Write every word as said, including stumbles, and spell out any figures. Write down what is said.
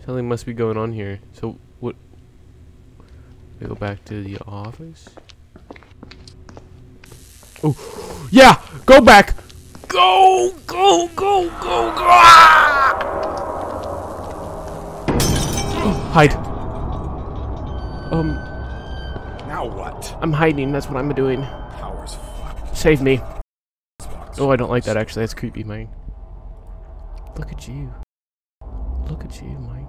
Something must be going on here. So what? We go back to the office. Oh, yeah! Go back! Go! Go! Go! Go! Go! Ah! Oh, hide. Um. Now what? I'm hiding. That's what I'm doing. Power's fucked. Save me. Oh, I don't like that actually. That's creepy, man. Look at you. Look at you, Mike.